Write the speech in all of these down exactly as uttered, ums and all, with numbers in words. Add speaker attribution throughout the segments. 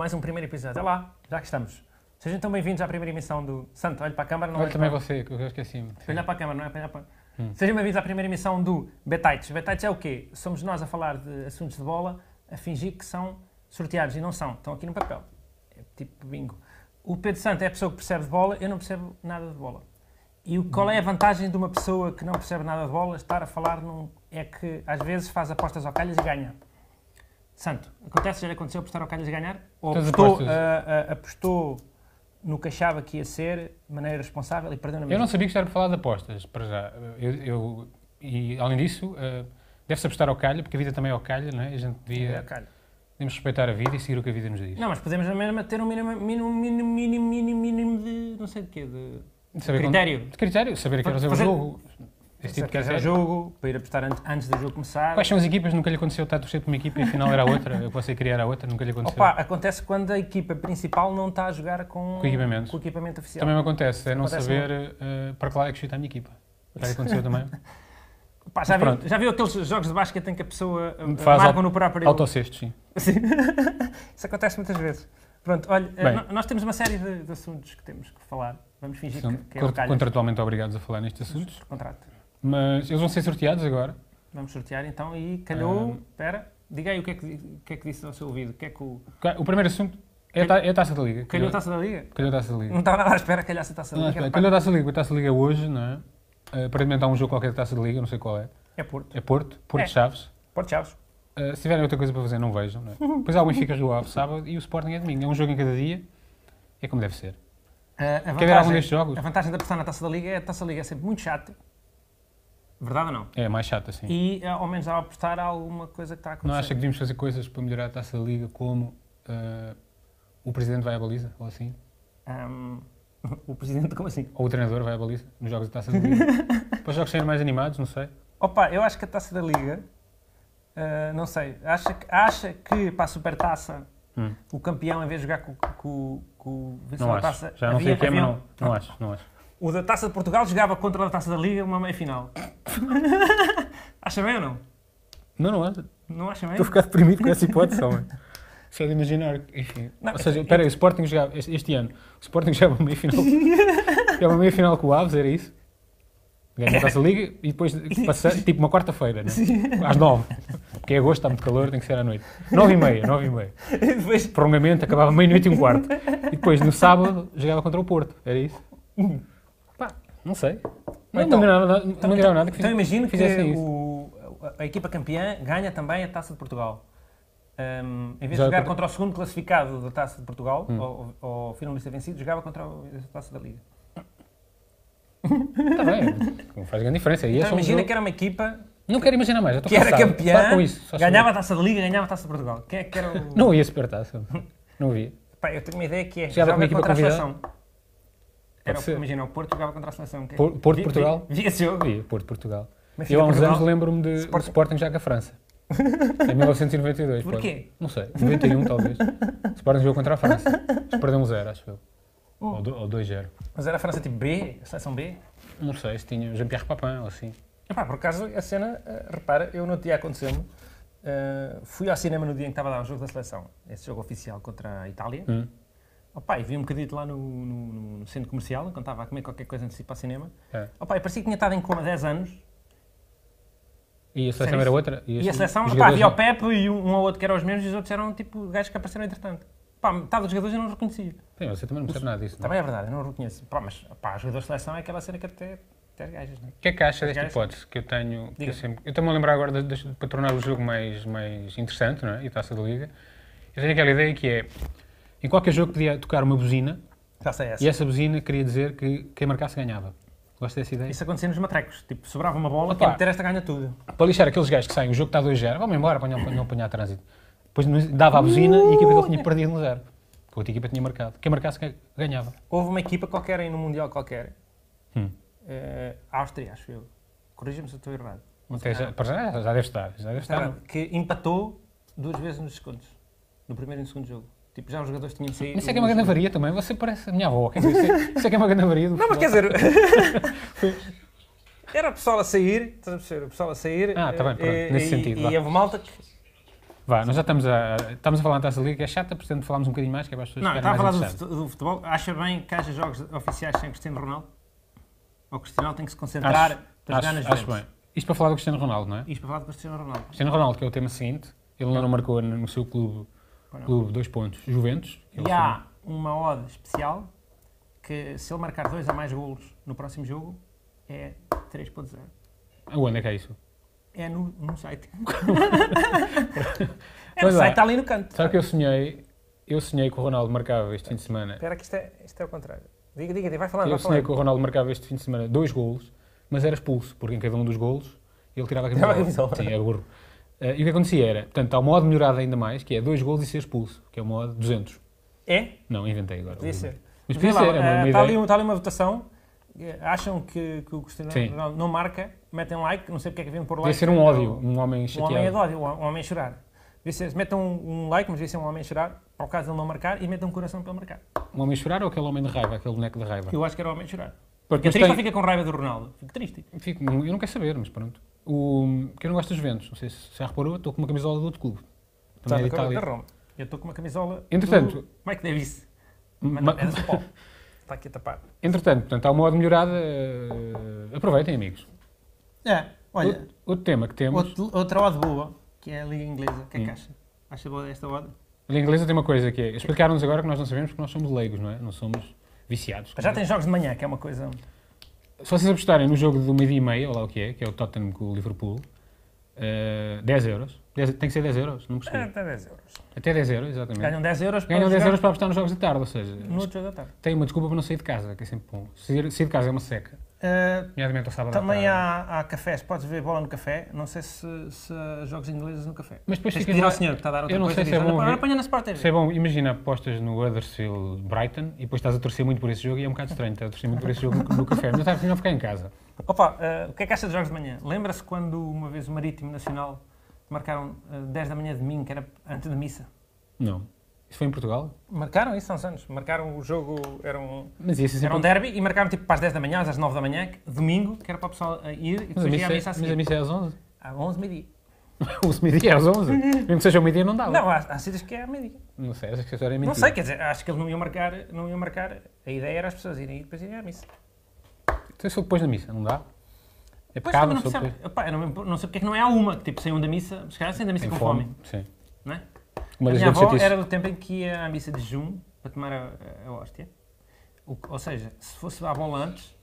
Speaker 1: mais um primeiro episódio. Olá, já que estamos. Sejam tão bem-vindos à primeira emissão do... Santo, olha para a câmara. Não
Speaker 2: olha também
Speaker 1: para...
Speaker 2: você, que eu esqueci-me.
Speaker 1: Olha para a câmara, não é para olhar para... Hum. Sejam bem-vindos à primeira emissão do Betites. Betites é o quê? Somos nós a falar de assuntos de bola, a fingir que são sorteados e não são. Estão aqui no papel. É tipo bingo. O Pedro Santo é a pessoa que percebe de bola, eu não percebo nada de bola. E o, qual é a vantagem de uma pessoa que não percebe nada de bola estar a falar num... é que às vezes faz apostas ao calhas e ganha. Santo, acontece, já lhe aconteceu apostar ao calhas e ganhar? Ou apostou, a, a, apostou no que achava que ia ser, de maneira responsável, e perdeu na mesma?
Speaker 2: Eu não sabia que estava a falar de apostas, para já. Eu, eu, e, além disso, uh, deve-se apostar ao calha, porque a vida também é ao calha, não é? A gente devia...
Speaker 1: É ao calha.
Speaker 2: Devemos respeitar a vida e seguir o que a vida nos diz.
Speaker 1: Não, mas podemos na mesma ter um mínimo, mínimo, mínimo, mínimo, mínimo, mínimo de... não sei de quê, de...
Speaker 2: de saber
Speaker 1: critério.
Speaker 2: Quando, de critério, saber a que horas é o jogo. Esse tipo de
Speaker 1: critério. jogo, para ir apostar antes, antes do jogo começar.
Speaker 2: Quais são as equipas? Nunca lhe aconteceu estar a torcer por uma equipa e afinal era outra, eu posso criar a outra, nunca lhe aconteceu.
Speaker 1: Opa, acontece quando a equipa principal não está a jogar com,
Speaker 2: com, equipamento.
Speaker 1: com o equipamento oficial.
Speaker 2: Também me acontece, é não
Speaker 1: acontece
Speaker 2: saber uh, para que lado é que chuta a minha equipa. Já lhe aconteceu também.
Speaker 1: Pá, já, viu, já viu aqueles jogos de basquete em que a pessoa
Speaker 2: faz
Speaker 1: marca no próprio...
Speaker 2: autocestos, sim.
Speaker 1: sim. Isso acontece muitas vezes. Pronto, olha, Bem, nós temos uma série de, de assuntos que temos que falar. Vamos fingir que, que é o calhas.
Speaker 2: Contratualmente obrigados a falar nestes assuntos.
Speaker 1: Por contrato.
Speaker 2: Mas eles vão ser sorteados agora.
Speaker 1: Vamos sortear então e calhou... Espera, um, diga aí o que, é que, o que é que disse ao seu ouvido. O, que é que o...
Speaker 2: o primeiro assunto é, Calhou, é a Taça da Liga.
Speaker 1: Calhou a Taça da Liga?
Speaker 2: Calhou a Taça da Liga.
Speaker 1: Não estava nada à espera que calhasse a Taça da Liga.
Speaker 2: Não, calhou a Taça da Liga. A Taça da Liga hoje, não é? Uh, aparentemente há um jogo qualquer da Taça da Liga, não sei qual é.
Speaker 1: É Porto.
Speaker 2: É Porto. Porto
Speaker 1: é.
Speaker 2: Chaves.
Speaker 1: Porto Chaves.
Speaker 2: Uh, se tiverem outra coisa para fazer, não vejam. Não é? Depois há o Benfica Rio Ave sábado e o Sporting é domingo. É um jogo em cada dia. É como deve ser.
Speaker 1: Uh, a vantagem,
Speaker 2: Quer ver algum destes jogos?
Speaker 1: A vantagem de apostar na Taça da Liga é a Taça da Liga é sempre muito chata. Verdade ou não?
Speaker 2: É, mais chata, sim.
Speaker 1: E ao menos ao apostar há alguma coisa que está a acontecer.
Speaker 2: Não acha que devíamos fazer coisas para melhorar a Taça da Liga, como uh, o Presidente vai à baliza, ou assim?
Speaker 1: Um, o Presidente, como assim?
Speaker 2: Ou o treinador vai à baliza, nos jogos da Taça da Liga. Para os jogos serem mais animados, não sei.
Speaker 1: Opa, eu acho que a Taça da Liga, uh, não sei, acha que, acha que para a Supertaça hum. o campeão, em vez de jogar com, com, com o vencedor da Taça...
Speaker 2: Já não sei o que é, mas não, não acho, não acho.
Speaker 1: O da Taça de Portugal jogava contra a Taça da Liga uma meia-final. Acha bem ou não?
Speaker 2: Não, não acho.
Speaker 1: Não acha bem?
Speaker 2: Estou a ficar deprimido com essa hipótese, homem. Só de imaginar, enfim. Não, ou seja, espera aí, o Sporting jogava, este, este ano, o Sporting jogava uma meia-final, jogava uma meia-final com o Aves, era isso? Ganhou a Taça da Liga e depois, passa, tipo uma quarta-feira, né? Às nove. Porque é agosto, está muito calor, tem que ser à noite. Nove e meia, nove e meia. Depois... Prolongamento, acabava meia-noite e um quarto. E depois, no sábado, jogava contra o Porto, era isso? Pá, não sei. Não,
Speaker 1: então,
Speaker 2: não me nada, não
Speaker 1: então,
Speaker 2: me então, nada que
Speaker 1: então imagino que
Speaker 2: isso.
Speaker 1: O, a equipa campeã ganha também a Taça de Portugal. Um, em vez Já de jogar contra o segundo classificado da Taça de Portugal, hum. ou, ou finalmente ser vencido, jogava contra a Taça da Liga.
Speaker 2: Está bem, não faz grande diferença. E
Speaker 1: então
Speaker 2: é um
Speaker 1: imagina
Speaker 2: jogo...
Speaker 1: que era uma equipa...
Speaker 2: Não quero imaginar mais, já estou
Speaker 1: que
Speaker 2: cansado.
Speaker 1: era campeã,
Speaker 2: com isso,
Speaker 1: ganhava a Taça da Liga, ganhava a Taça de Portugal. Quem é que era o...
Speaker 2: Não ia Supertaça, não via.
Speaker 1: Pá, eu tenho uma ideia que é,
Speaker 2: jogava
Speaker 1: joga contra a
Speaker 2: convidada.
Speaker 1: seleção. Era, imagina, o Porto jogava contra a seleção. Que é?
Speaker 2: Por, Porto, vi, Portugal?
Speaker 1: Vi, vi esse jogo?
Speaker 2: Vi, Porto, Portugal.
Speaker 1: Mas
Speaker 2: eu há uns
Speaker 1: Portugal,
Speaker 2: anos lembro-me de Sporting, Sporting já com a França. Em mil novecentos e noventa e dois.
Speaker 1: Porquê?
Speaker 2: Pode. Não sei, noventa e um talvez. Sporting jogou contra a França. Perdeu um zero, acho eu. Hum. Ou dois zero.
Speaker 1: Mas era a França tipo B? A seleção B?
Speaker 2: Não sei, se tinha Jean-Pierre Papin ou assim.
Speaker 1: Epá, por acaso, a cena, uh, repara, eu no dia aconteceu-me, uh, fui ao cinema no dia em que estava a dar o jogo da seleção, esse jogo oficial contra a Itália, hum. Opa, e vi um bocadinho lá no, no, no centro comercial, quando estava a comer qualquer coisa antes de ir para o cinema. É. Opa, e parecia que tinha estado em coma há dez anos.
Speaker 2: E a seleção era outra?
Speaker 1: E, e a seleção, opa, havia o Pepe e um, um ou outro que eram os mesmos e os outros eram tipo gajos que apareceram entretanto. Pá, metade dos jogadores eu não os reconhecia.
Speaker 2: Sim, você também não percebe nada disso.
Speaker 1: Também não? É verdade, eu não os reconheço. Pá, mas pá, os jogadores de seleção é aquela cena que até... Gajas, não é?
Speaker 2: O que é que acha desta hipótese que eu tenho? Que eu sempre, eu estou-me a lembrar agora de, de, para tornar o jogo mais, mais interessante, não é? E a Taça da Liga. Eu tenho aquela ideia que é, em qualquer jogo podia tocar uma buzina
Speaker 1: essa.
Speaker 2: E essa buzina queria dizer que quem marcasse ganhava. Gosto dessa ideia?
Speaker 1: Isso acontecia nos matrecos. Tipo, sobrava uma bola, quem meter esta ganha tudo.
Speaker 2: Para lixar aqueles gajos que saem, o jogo está dois zero, vamos embora para não apanhar trânsito. Depois dava a buzina uh, e a equipa dele tinha perdido no zero. A outra equipa tinha marcado. Quem marcasse ganhava.
Speaker 1: Houve uma equipa qualquer aí no Mundial qualquer.
Speaker 2: Hum.
Speaker 1: Uh, Áustria, acho eu. Corrija-me se eu estou errado.
Speaker 2: Até já, já, já deve estar. Já deve estar.
Speaker 1: Que empatou duas vezes nos segundos. No primeiro e no segundo jogo. Tipo, já os jogadores tinham saído.
Speaker 2: Isso é que é uma grande avaria também. Você parece a minha avó. Quer dizer, isso é que é uma grande avaria do
Speaker 1: Não,
Speaker 2: futebol.
Speaker 1: mas quer dizer... Era o pessoal a sair, estás a perceber? O pessoal a sair.
Speaker 2: Ah, está bem, pronto.
Speaker 1: E,
Speaker 2: nesse
Speaker 1: e,
Speaker 2: sentido.
Speaker 1: E houve malta que...
Speaker 2: Vá, nós já estamos a, estamos a falar da Taça da Liga, que é chata, portanto falámos um bocadinho mais, que é para as pessoas
Speaker 1: Não,
Speaker 2: ficarem
Speaker 1: estava a
Speaker 2: mais
Speaker 1: falar do,
Speaker 2: interessadas.
Speaker 1: fut- do futebol. Acha bem que haja jogos oficiais sem Cristiano Ronaldo? Ou o Cristiano Ronaldo tem que se concentrar
Speaker 2: Acho,
Speaker 1: para jogar
Speaker 2: acho,
Speaker 1: nas
Speaker 2: acho
Speaker 1: Juventus?
Speaker 2: bem. Isto para falar do Cristiano Ronaldo, não é?
Speaker 1: Isto para falar do Cristiano Ronaldo.
Speaker 2: Cristiano Ronaldo, que é o tema seguinte, ele ainda não marcou no seu clube,
Speaker 1: Pois não.
Speaker 2: clube dois pontos, Juventus. que é o
Speaker 1: E há uma odd especial que se ele marcar dois ou mais golos no próximo jogo é três ponto zero.
Speaker 2: segundo. Aonde é que é isso?
Speaker 1: É no, no site. é
Speaker 2: Pois
Speaker 1: no
Speaker 2: é.
Speaker 1: site, está ali no canto.
Speaker 2: Sabe que eu sonhei, eu sonhei que o Ronaldo marcava este fim de semana.
Speaker 1: Espera que isto é, isto é o contrário. Diga, diga, diga, vai falando,
Speaker 2: Eu
Speaker 1: vai
Speaker 2: sonhei
Speaker 1: falando.
Speaker 2: que o Ronaldo marcava este fim de semana dois golos, mas era expulso, porque em cada um dos golos ele tirava a
Speaker 1: Tirava
Speaker 2: camisola.
Speaker 1: a camisola.
Speaker 2: Sim, é burro. Uh, e o que acontecia era, portanto, há um modo melhorado ainda mais, que é dois golos e ser expulso, que é o modo duzentos.
Speaker 1: É?
Speaker 2: Não, inventei agora.
Speaker 1: Podia ser.
Speaker 2: Mas
Speaker 1: Vê
Speaker 2: podia
Speaker 1: lá,
Speaker 2: ser, é uma,
Speaker 1: eh,
Speaker 2: uma
Speaker 1: está, ali,
Speaker 2: ideia.
Speaker 1: um- está ali uma votação. eh, Acham que, que o Cristiano
Speaker 2: Sim.
Speaker 1: Ronaldo não marca, metem like, não sei porque é que vêm por
Speaker 2: Devia
Speaker 1: like.
Speaker 2: ser um
Speaker 1: é
Speaker 2: ódio,
Speaker 1: o-
Speaker 2: um homem
Speaker 1: Um
Speaker 2: chateado.
Speaker 1: homem é de ódio, um um homem a chorar. Devia ser, metam um, um like, mas devia ser um homem a chorar, para o caso de ele não marcar, e metam um coração para ele marcar.
Speaker 2: Um homem a chorar ou aquele homem de raiva, aquele boneco de raiva?
Speaker 1: Eu acho que era o homem a chorar.
Speaker 2: Porque
Speaker 1: Fica
Speaker 2: depois
Speaker 1: triste ou
Speaker 2: tem-
Speaker 1: fica com raiva do Ronaldo? Fico triste.
Speaker 2: Fico- eu não quero saber, mas pronto. O, que eu não gosto dos Juventus, não sei se já reparou, estou com uma camisola de outro clube.
Speaker 1: Está
Speaker 2: Também é de
Speaker 1: da cor da
Speaker 2: Itália.
Speaker 1: Roma. Eu estou com uma camisola
Speaker 2: Entretanto-
Speaker 1: do Mike Davis. Mas
Speaker 2: Ma-
Speaker 1: não, é da São Paulo. Está aqui a tapar.
Speaker 2: Entretanto, portanto, há uma modo melhorada. eh, aproveitem, amigos.
Speaker 1: É, olha,
Speaker 2: Outro, outro tema que temos.
Speaker 1: outro, outra odd boa, que é a Liga Inglesa. O que é que
Speaker 2: Hum.
Speaker 1: acha? Acha boa esta odd?
Speaker 2: A Liga Inglesa tem uma coisa que é. Explicaram-nos agora que nós não sabemos porque nós somos leigos, não é? Não somos viciados.
Speaker 1: Já tem jogos de manhã, que é uma coisa...
Speaker 2: Se vocês apostarem no jogo do meio-dia e meia, ou lá o que é, que é o Tottenham com o Liverpool, eh, dez euros. dez tem que ser dez euros, não
Speaker 1: É,
Speaker 2: percebi.
Speaker 1: até dez euros.
Speaker 2: Até dez euros, exatamente.
Speaker 1: Ganham dez euros para
Speaker 2: Ganham dez
Speaker 1: jogar
Speaker 2: euros para apostar nos jogos de tarde, ou seja,
Speaker 1: no outro jogo da tarde.
Speaker 2: tem uma desculpa para não sair de casa, que é sempre bom. Sair, sair de casa é uma seca.
Speaker 1: Uh,
Speaker 2: Nomeadamente ao sábado à
Speaker 1: também
Speaker 2: tarde.
Speaker 1: há, há cafés, podes ver bola no café. Não sei se, se há jogos ingleses no café.
Speaker 2: Mas depois
Speaker 1: Tens que
Speaker 2: ficas
Speaker 1: pedir ao
Speaker 2: lá-
Speaker 1: senhor que está a dar outra
Speaker 2: Eu não
Speaker 1: coisa
Speaker 2: sei
Speaker 1: e
Speaker 2: se
Speaker 1: diz,
Speaker 2: é bom
Speaker 1: "Olha, agora
Speaker 2: ver-
Speaker 1: apanha na Sport T V."
Speaker 2: Isso é bom, imagina apostas no Huddersfield Brighton e depois estás a torcer muito por esse jogo e é um bocado estranho, estás a torcer muito por esse jogo no, no café, mas estás a ficar em casa.
Speaker 1: Opa, uh, o que é que acha de jogos de manhã? Lembra-se quando uma vez o Marítimo Nacional marcaram uh, dez da manhã de domingo, que era antes da missa?
Speaker 2: Não. Isso foi em Portugal?
Speaker 1: Marcaram isso há uns anos. Marcaram o jogo, era um,
Speaker 2: Mas ia ser sempre...
Speaker 1: era um derby e marcaram tipo para as dez da manhã, às nove da manhã, que- domingo, que era para o pessoal uh, ir e
Speaker 2: Mas a
Speaker 1: depois ir
Speaker 2: missa,
Speaker 1: à
Speaker 2: é-
Speaker 1: missa a
Speaker 2: mas a
Speaker 1: seguir.
Speaker 2: missa é às onze?
Speaker 1: Às onze, meio-dia.
Speaker 2: O meio-dia é às onze? Mesmo que seja o meio-dia não dava.
Speaker 1: Não, há, há sítios que é à meio-dia.
Speaker 2: Não sei, acho que a história é mentira.
Speaker 1: Não sei, quer dizer, acho que eles não iam marcar, não iam marcar. A ideia era as pessoas irem e depois irem à missa.
Speaker 2: Então se for depois da missa, não dá? É
Speaker 1: Pois,
Speaker 2: pecado,
Speaker 1: também não
Speaker 2: se for
Speaker 1: percebe.
Speaker 2: depois.
Speaker 1: Epá, eu não, não sei porque é que não é à uma, que tipo, saíam da missa, se calhar saíam da missa
Speaker 2: Tem
Speaker 1: com fome.
Speaker 2: Sim.
Speaker 1: Não é?
Speaker 2: Uma
Speaker 1: A
Speaker 2: das
Speaker 1: minha
Speaker 2: grandes
Speaker 1: avó
Speaker 2: chatices.
Speaker 1: era do tempo em que ia à missa de jejum para tomar a, a, a hóstia. O que- ou seja, se fosse à bola antes,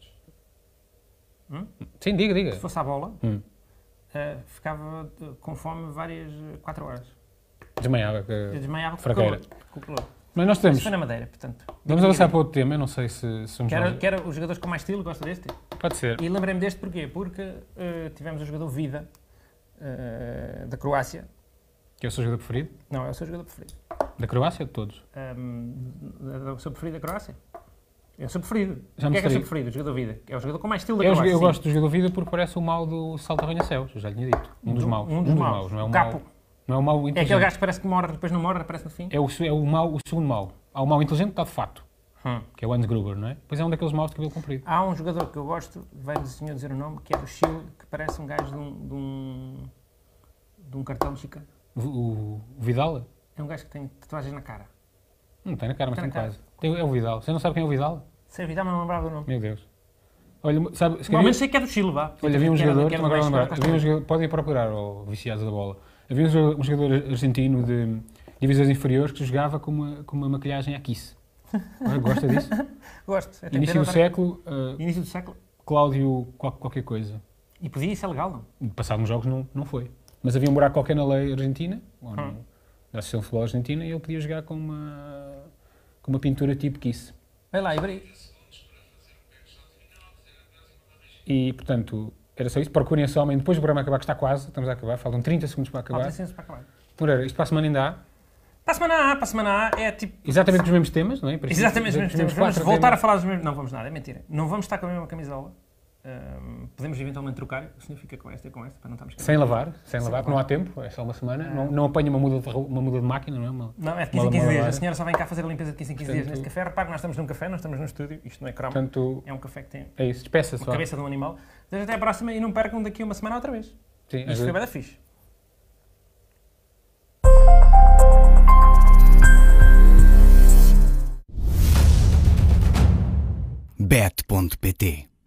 Speaker 2: Sim, diga, diga.
Speaker 1: se fosse à bola,
Speaker 2: Hum.
Speaker 1: eh, ficava de- com fome várias quatro horas.
Speaker 2: Desmaiava.
Speaker 1: Eu
Speaker 2: que-
Speaker 1: desmaiava com o
Speaker 2: Fraqueira.
Speaker 1: calor. Com o calor.
Speaker 2: Mas nós
Speaker 1: Isso
Speaker 2: temos...
Speaker 1: foi na Madeira, portanto.
Speaker 2: Vamos avançar para outro tema, eu não sei se se somos
Speaker 1: Quero,
Speaker 2: nós.
Speaker 1: quero os jogadores com mais estilo, gosta deste?
Speaker 2: Pode ser.
Speaker 1: E lembrei-me deste porquê? Porque eh, tivemos o jogador Vida, eh, da Croácia.
Speaker 2: Que é o seu jogador preferido?
Speaker 1: Não, é o seu jogador preferido.
Speaker 2: Da Croácia ou de todos?
Speaker 1: Um, é o seu preferido da Croácia? É o seu preferido.
Speaker 2: Já
Speaker 1: O
Speaker 2: me
Speaker 1: que é que é o seu
Speaker 2: referi.
Speaker 1: preferido? O jogador Vida. É o jogador com mais estilo da
Speaker 2: Eu,
Speaker 1: Croácia.
Speaker 2: eu
Speaker 1: sim.
Speaker 2: gosto do jogador vida porque parece o mau do Salto Arranha-Céus, eu já lhe tinha dito. Um dos
Speaker 1: Do-
Speaker 2: maus.
Speaker 1: Um dos maus.
Speaker 2: Não é o
Speaker 1: O
Speaker 2: mau,
Speaker 1: capo.
Speaker 2: não é o mau
Speaker 1: É aquele
Speaker 2: inteligente.
Speaker 1: gajo que parece que morre, depois não morre, aparece no fim.
Speaker 2: É o, é o mau, o segundo mau. Há o mau inteligente que está de fato,
Speaker 1: Hum.
Speaker 2: que é o Hans Gruber, não é? Depois é um daqueles maus de cabelo comprido.
Speaker 1: Há um jogador que eu gosto, vai-me o senhor dizer o nome, que é do Chile, que parece um gajo de um, de um, de um cartão mexicano.
Speaker 2: O, o, o Vidal?
Speaker 1: É um gajo que tem tatuagens na cara.
Speaker 2: Não tem na cara, mas
Speaker 1: Tem
Speaker 2: tem
Speaker 1: na
Speaker 2: quase. Tem- é o Vidal. Você não sabe quem é o Vidal?
Speaker 1: Sei evitar, mas não lembrava do nome.
Speaker 2: Meu Deus. Olha, sabe, se
Speaker 1: Ao menos sei que é do Chile, vá.
Speaker 2: Olha, havia um
Speaker 1: Que era-
Speaker 2: jogador,
Speaker 1: que era
Speaker 2: estou-me agora a
Speaker 1: do
Speaker 2: lembrar,
Speaker 1: México,
Speaker 2: havia um jogador, podem procurar, ou viciados da bola, havia um jogador, um jogador argentino de divisões inferiores que jogava com uma, com uma maquilhagem à Kiss. Olha, gosta disso?
Speaker 1: Gosto. É
Speaker 2: Início do
Speaker 1: tentar-
Speaker 2: século, uh,
Speaker 1: Início do século.
Speaker 2: Cláudio qual- qualquer coisa.
Speaker 1: E podia, isso é legal, não?
Speaker 2: Passado nos jogos não, não foi. Mas havia um buraco qualquer na lei argentina, ou no,
Speaker 1: Hum.
Speaker 2: na Associação de Futebol Argentina, e ele podia jogar com uma, com uma pintura tipo Kiss.
Speaker 1: Vai lá, Ibri.
Speaker 2: E, portanto, era só isso. Procurem esse homem. Depois do programa acabar, que está quase, estamos a acabar, faltam trinta segundos para acabar.
Speaker 1: Falta licença para acabar.
Speaker 2: Moreira, isto para a semana ainda há.
Speaker 1: Para a semana A, para a semana A é tipo...
Speaker 2: Exatamente os mesmos temas, não é? Em princípio,
Speaker 1: Exatamente os mesmos temas. Vamos
Speaker 2: quatro
Speaker 1: voltar a
Speaker 2: temas.
Speaker 1: falar dos mesmos... Não vamos nada, é mentira. Não vamos estar com a mesma camisola. Ahm, podemos eventualmente trocar. O senhor fica com esta e com esta, para não estarmos...
Speaker 2: Sem lavar, sem
Speaker 1: Sem
Speaker 2: lavar, porque não há tempo, é só uma semana.
Speaker 1: Ah.
Speaker 2: Não, não apanha uma muda, de, ro- uma muda de máquina, não é? Uma,
Speaker 1: Não, é de quinze em
Speaker 2: Uma-
Speaker 1: quinze
Speaker 2: uma
Speaker 1: dias. A
Speaker 2: lavada.
Speaker 1: senhora só vem cá fazer a limpeza de quinze em quinze dias
Speaker 2: Portanto-
Speaker 1: neste café. Repare que nós estamos num café, não estamos num estúdio. Isto não é cromo.
Speaker 2: portanto,
Speaker 1: É um café que tem
Speaker 2: é isso. Despeça-se.
Speaker 1: uma
Speaker 2: vá.
Speaker 1: cabeça de um animal. Desde até à próxima e não percam daqui a uma semana outra vez.
Speaker 2: Sim,
Speaker 1: Isto
Speaker 2: às
Speaker 1: foi
Speaker 2: vezes-
Speaker 1: bem da fixe.
Speaker 3: bet ponto pt.